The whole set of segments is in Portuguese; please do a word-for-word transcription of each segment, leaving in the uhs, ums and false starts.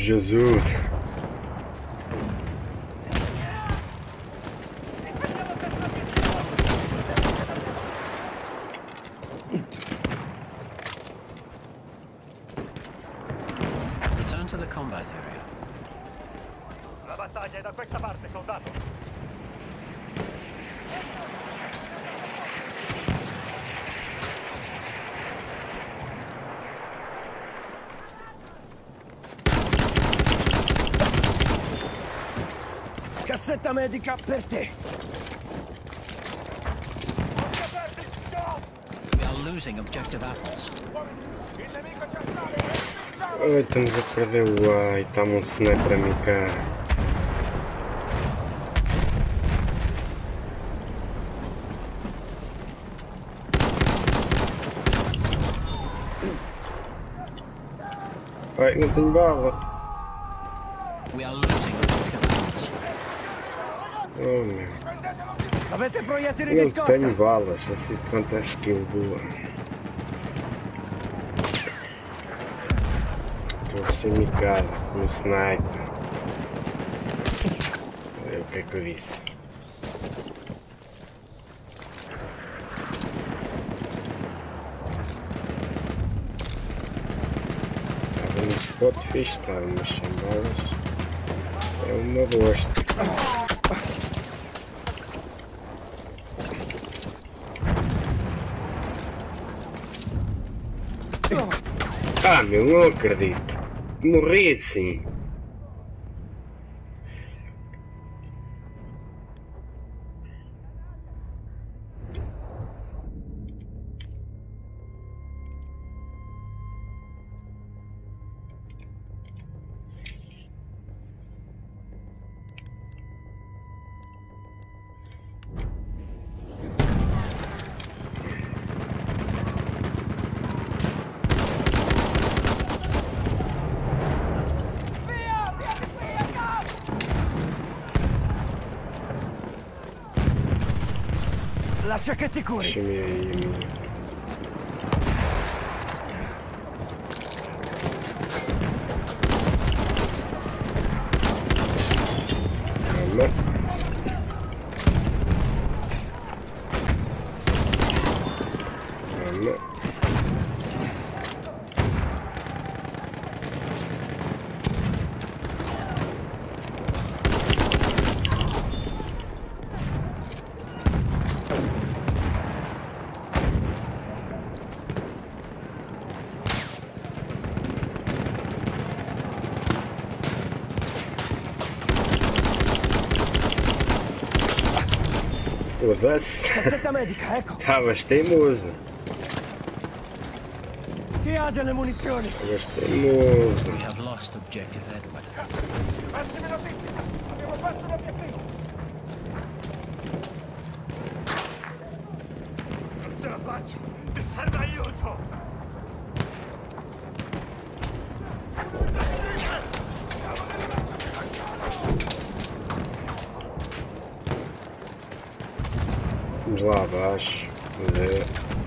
Jesus! Return to the combat area. La battaglia è da questa parte, soldato. Cassetta medica per te. We are losing objective apples. Il nemico ci assale. Ai, estamos a perder o ai, está um sniper a mim, cara. Ai, não tenho bala. We are losing objective apples. Oh meu. Avete proiettili di Não scorta? tenho balas, assim quanto é skill boa. Estou semicado com o sniper. Olha o que é que eu disse. Estava no spot fixe, estava, mas sem balas é uma bosta. Ah meu, não acredito. Morri assim. Lascia che ti curi. Lasciami aí. Calma. Calma. Foda-se. Cassetta medica, ecco. Estavas teimoso. Chi ha delle munizioni? Estavas teimoso. We have lost objective Edward. Pessime notizie. Abbiamo perso l'obiettivo. Non ce la faccio. Mi serve aiuto. Vamos lá abaixo. Vamos ver.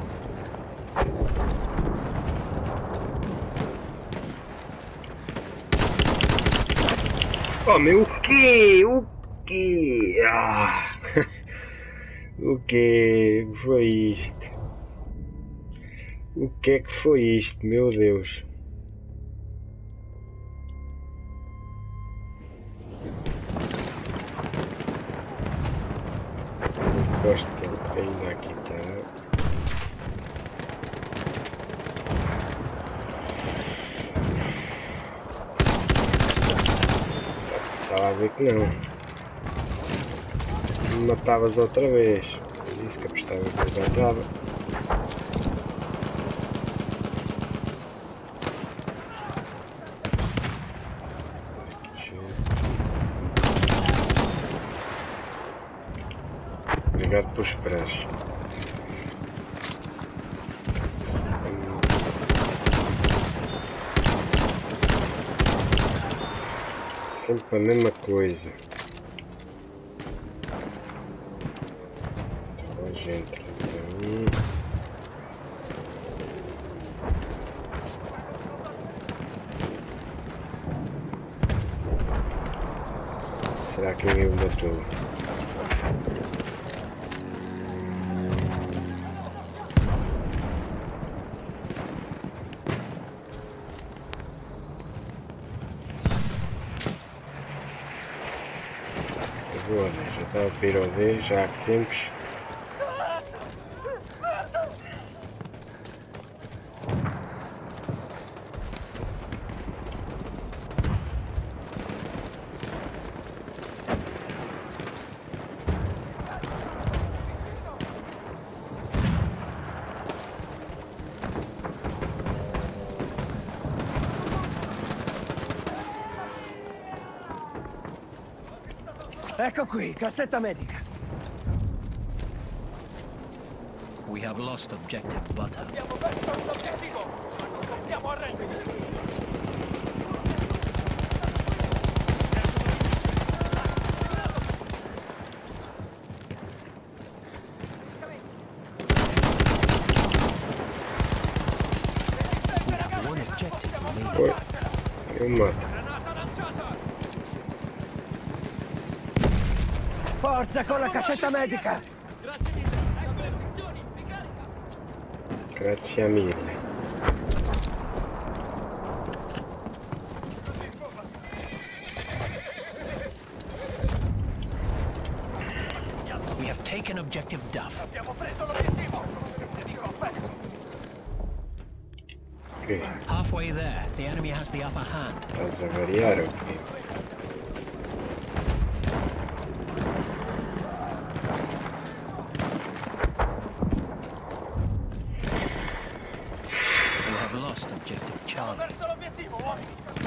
Oh meu, o quê? O quê? Ah. O quê? O que foi isto? O que é que foi isto? Meu Deus. Gosto que ele ainda aqui está. Estava a ver que não. Me matavas outra vez. Eu disse que apostava que eu matava. Obrigado por esperares. Sempre a mesma coisa. Então, gente, então... Será que alguém o matou? Agora, já está a ir ao D, já há que tempos. Ecco qui, cassetta medica. We have lost objective butter. Abbiamo perso un obiettivo, ma non dobbiamo arrenderci. We have one objective remaining. Poi, eu mato. Granata lanciata! Forza con la cassetta medica! Grazie mille! Ecco munizioni, ricarica! Grazie mille. We have taken objective Duff. Abbiamo preso l'obiettivo! Nemico perso! Ok, Halfway there, the enemy has the upper hand. estás a variar ou quê? We have lost objective Charlie. Verso l'obiettivo, uomini!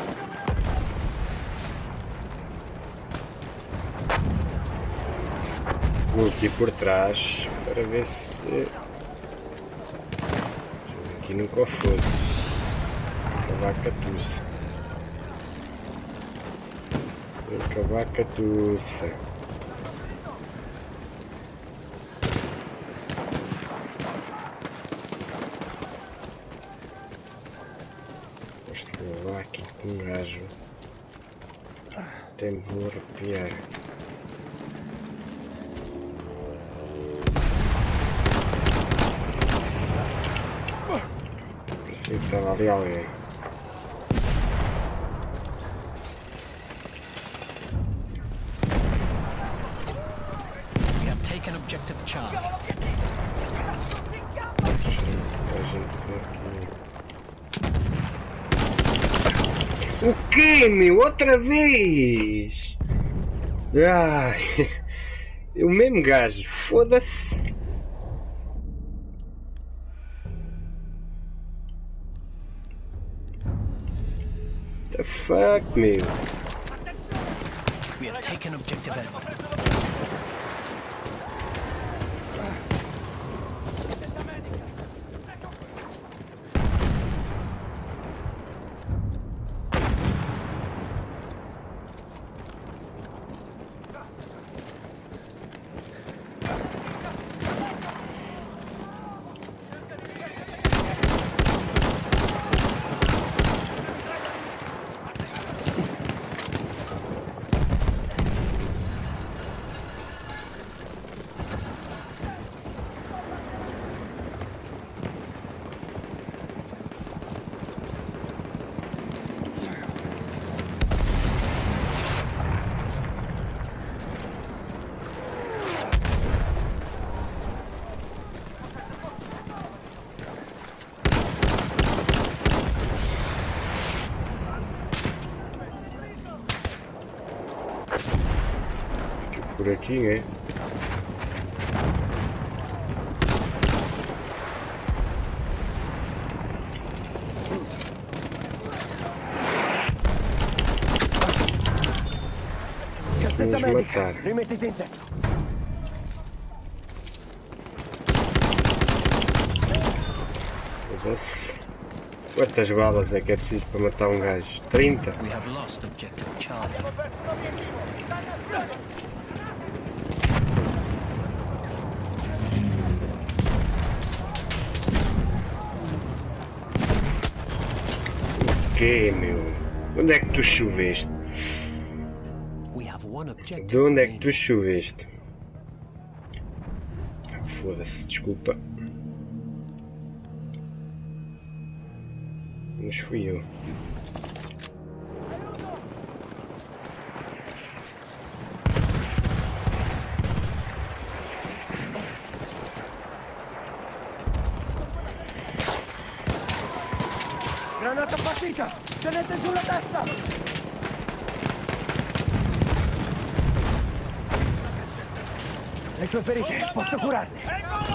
Vou aqui por trás para ver se... Deixa eu ver aqui no cofre. Acabar com a tuça. Vou acabar com a tuça. Acho que vou lá aqui com um gajo. Até me vou arrepiar. Parecia que estava ali alguém. We have taken objective Charlie. A gente tem aqui. O quê, meu? Outra vez? Ai, o mesmo gajo, foda-se. The fuck, meu? We have taken objective Edward. Por aqui, né? Cassetta Vamos medica, matar. rimettiti in sesto. Foda-se. Quantas balas é que é preciso para matar um gajo? trinta? We have lost objective Charlie. Abbiamo perso l'obiettivo! Dannazione! O quê, meu? Onde é que tu choveste? We have one objective De onde é que tu remaining. choveste? Foda-se, desculpa. Mas fui eu. Granata partita! Tenete giù la testa! Le tue ferite, posso curarti!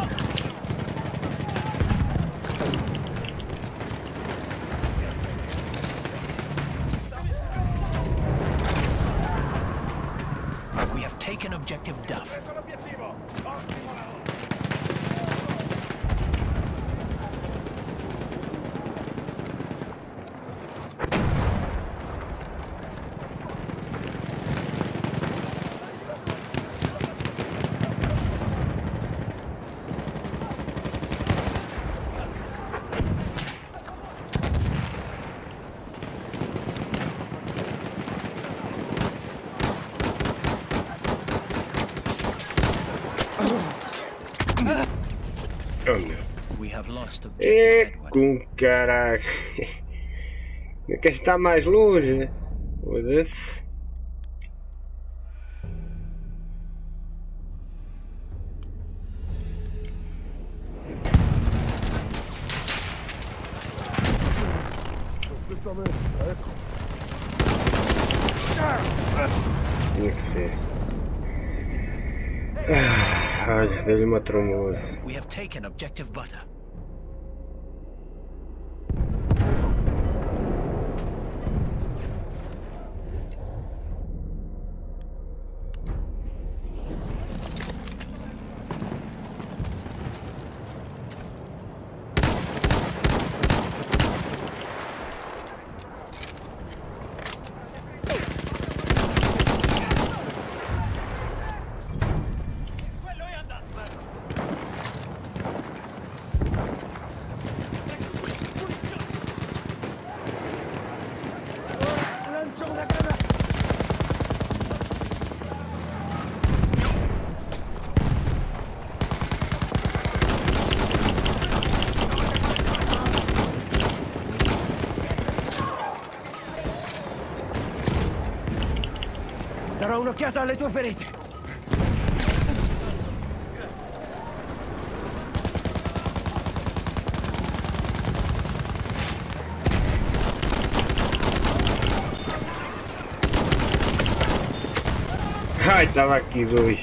We have taken objective Duff. Oh meu. We have lost É objective Edward. com caralho. Não quer estar mais longe? Foda-se. Tinha que ser. Ah, olha, deu-lhe uma tromosa. We have taken objective Butter. Lancio una granata! Darò un'occhiata alle tue ferite! Ai, tava aqui dois.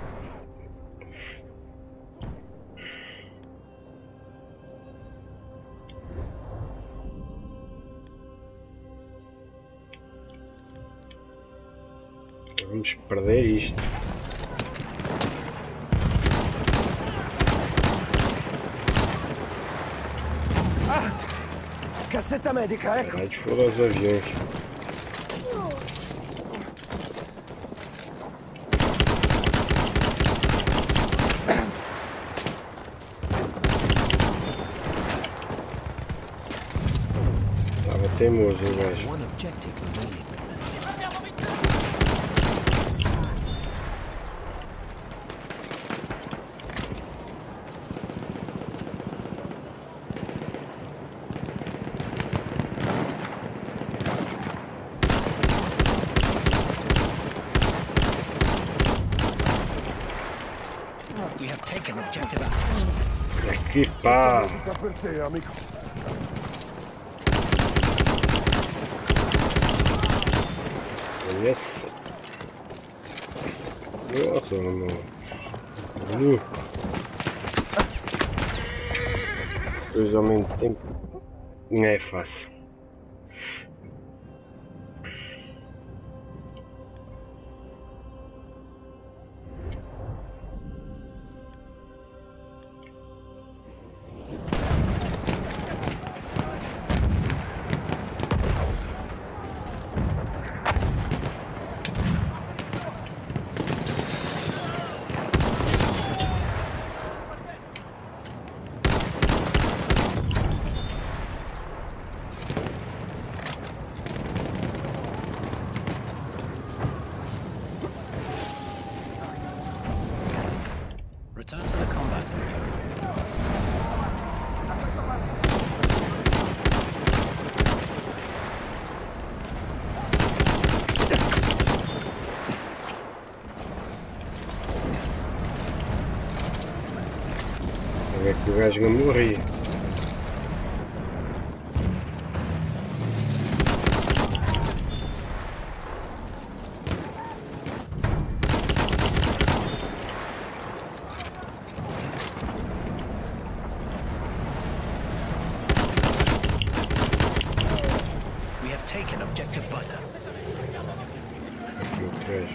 Vamos perder isto. Cassetta medica, ecco! Caralho, foram os aviões. Tava teimoso, o gajo. One objective remaining. We have taken objective Atlas. Aqui, pá. Per te, amico! Yes. Nossa, mano. Uh. Os dois ao mesmo tempo não é fácil. Return to the combat. Avec le gars, je vais mourir. We have taken objective butter. Ok.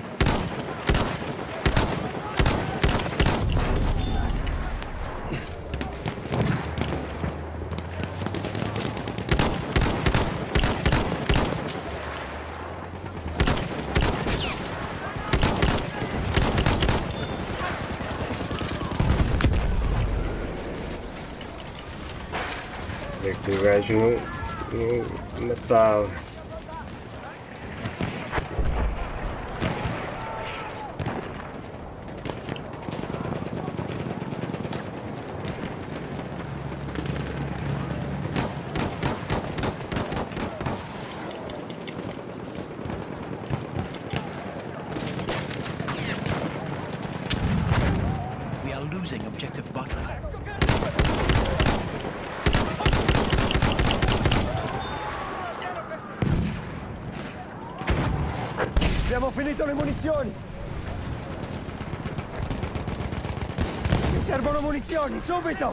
Avec le gars, je vais me matava. We are losing objective butter. Abbiamo finito le munizioni! Mi servono munizioni, subito!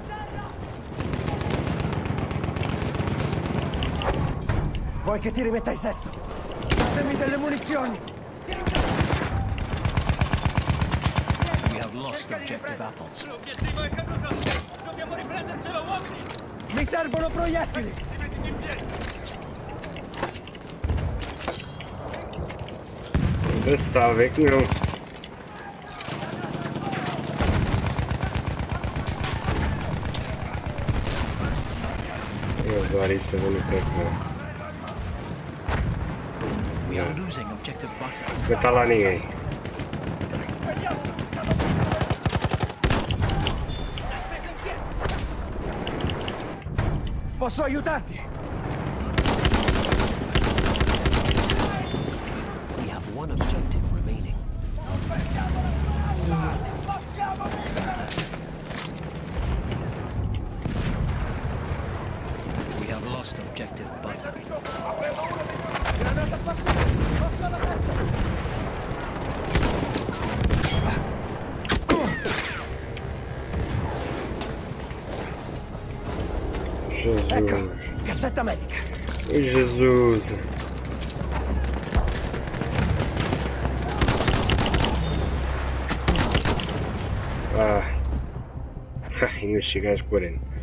Vuoi che ti rimetta il sesto? Datemi delle munizioni! We have lost objective apples. L'obiettivo è caduto! Dobbiamo riprendercelo, uomini! Mi servono proiettili! Rimettiti in piedi! Onde está? Vê que não. Vou usar isso no tempo. We are losing objective butter. Não tá lá ninguém. Posso aiutarti? We have one objective remaining. We have lost objective butter. Granata partita! Occhio alla testa! Jesus. Ecco, cassetta medica. Oh, Jesus. Ah. Investigar as quarenta.